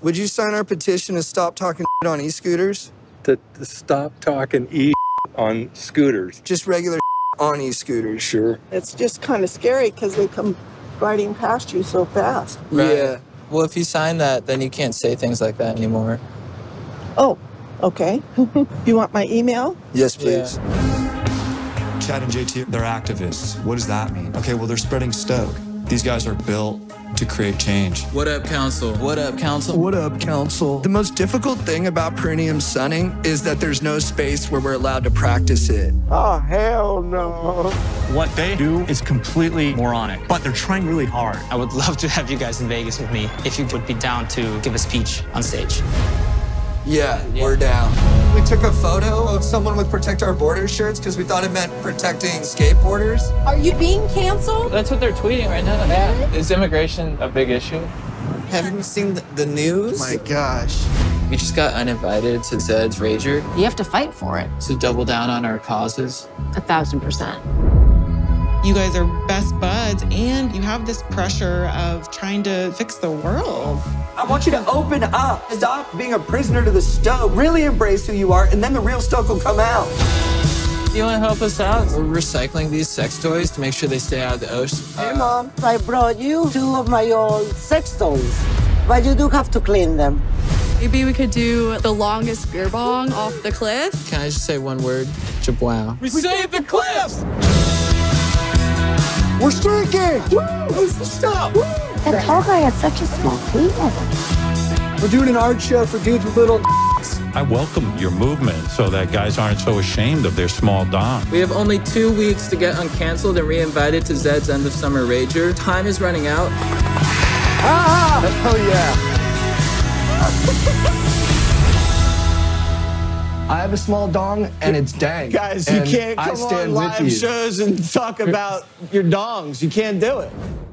Would you sign our petition to stop talking shit on e-scooters? To stop talking on scooters. Just regular on e-scooters. Sure. It's just kind of scary because they come riding past you so fast. Right. Yeah. Well, if you sign that, then you can't say things like that anymore. Oh, okay. You want my email? Yes, please. Chad and JT, they're activists. What does that mean? Okay, well, they're spreading stoke. These guys are built to create change. What up, council? What up, council? What up, council? The most difficult thing about perineum sunning is that there's no space where we're allowed to practice it. Oh, hell no. What they do is completely moronic, but they're trying really hard. I would love to have you guys in Vegas with me if you would be down to give a speech on stage. Yeah, we're down. We took a photo of someone with Protect Our Borders shirts because we thought it meant protecting skateboarders. Are you being canceled? That's what they're tweeting right now. Yeah. Is immigration a big issue? Haven't you seen the news? My gosh. We just got uninvited to Zed's Rager. You have to fight for it. To double down on our causes. 1,000%. You guys are best buds, and you have this pressure of trying to fix the world. I want you to open up. Stop being a prisoner to the stoke. Really embrace who you are, and then the real stoke will come out. You want to help us out? We're recycling these sex toys to make sure they stay out of the ocean. Hey, Mom, I brought you 2 of my old sex toys, but you do have to clean them. Maybe we could do the longest beer bong off the cliff. Can I just say one word? Jabwow. We saved the cliffs! We're streaking! Woo! Stop! Woo! That tall guy has such a small penis. We're doing an art show for dudes with little I welcome your movement so that guys aren't so ashamed of their small dong. We have only 2 weeks to get uncanceled and re-invited to Zed's End of Summer Rager. Time is running out. Ah! Oh, yeah. I have a small dong, and it's dang. Guys, you can't come on live shows and talk about your dongs. You can't do it.